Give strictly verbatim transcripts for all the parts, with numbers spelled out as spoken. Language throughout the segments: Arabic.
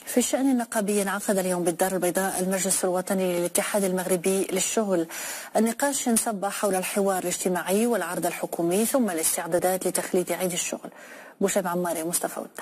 في الشأن النقابي انعقد اليوم بالدار البيضاء المجلس الوطني للاتحاد المغربي للشغل. النقاش انصب حول الحوار الاجتماعي والعرض الحكومي ثم الاستعدادات لتخليد عيد الشغل. بوشاب عماري، مصطفى وده.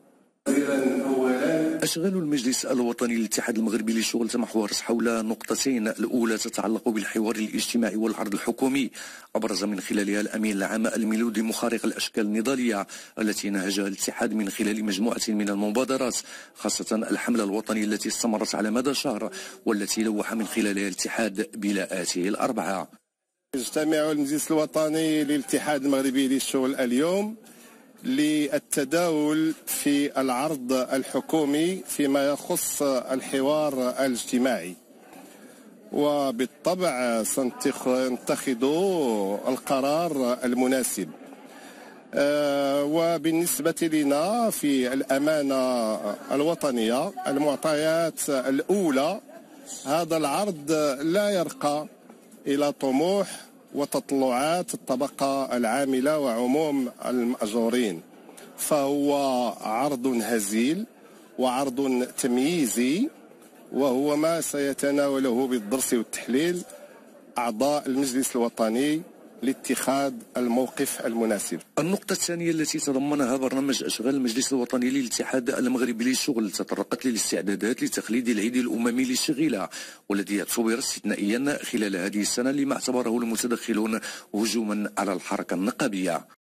أشغال المجلس الوطني للاتحاد المغربي للشغل تمحورت حول نقطتين. الأولى تتعلق بالحوار الاجتماعي والعرض الحكومي، أبرز من خلالها الأمين العام الميلودي مخارق الأشكال النضالية التي نهجها الاتحاد من خلال مجموعة من المبادرات، خاصة الحملة الوطنية التي استمرت على مدى شهر والتي لوح من خلالها الاتحاد بلاءاته الأربعة. يجتمع المجلس الوطني للاتحاد المغربي للشغل اليوم للتداول في العرض الحكومي فيما يخص الحوار الاجتماعي، وبالطبع سنتخذ القرار المناسب. وبالنسبة لنا في الأمانة الوطنية المعطيات الأولى، هذا العرض لا يرقى إلى طموح وتطلعات الطبقة العاملة وعموم المأجورين، فهو عرض هزيل وعرض تمييزي، وهو ما سيتناوله بالدرس والتحليل أعضاء المجلس الوطني لاتخاذ الموقف المناسب. النقطة الثانية التي تضمنها برنامج أشغال المجلس الوطني للاتحاد المغربي للشغل تطرقت للاستعدادات لتخليد العيد الأممي للشغيلة، والذي اعتبر استثنائيا خلال هذه السنة لما اعتبره المتدخلون هجوما على الحركة النقابية.